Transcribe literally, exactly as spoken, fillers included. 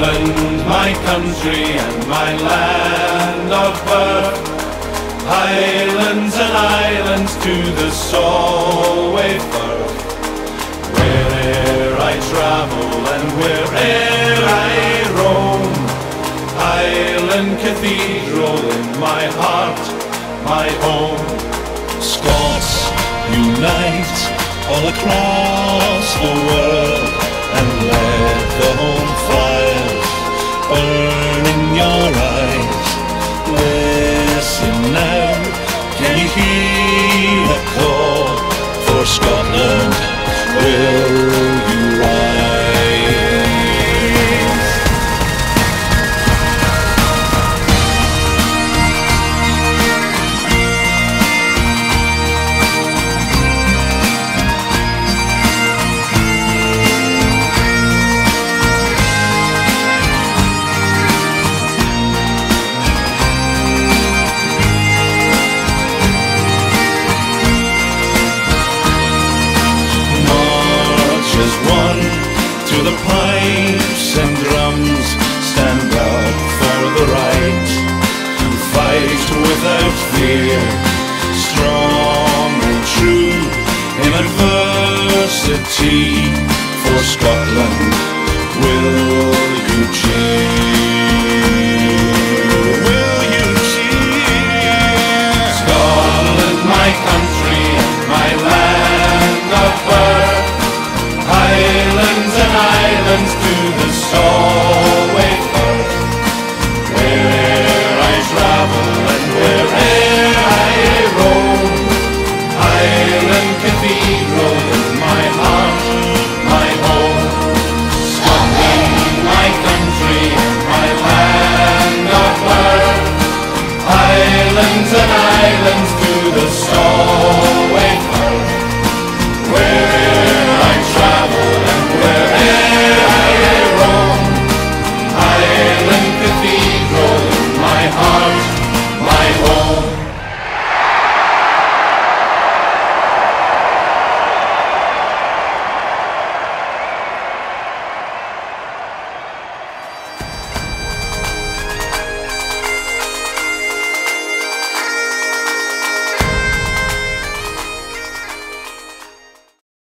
Scotland, my country and my land of birth, highlands and islands to the Solway Firth. Where'er I travel and where'er I roam, Highland Cathedral in my heart, my home. Scots, unite all across the world and let the home fires burn in your eyes. Listen now, can you hear the call for Scotland? Will you rise? To the pipes and drums, stand up for the right, fight without fear, strong and true in adversity. For Scotland, will you cheer?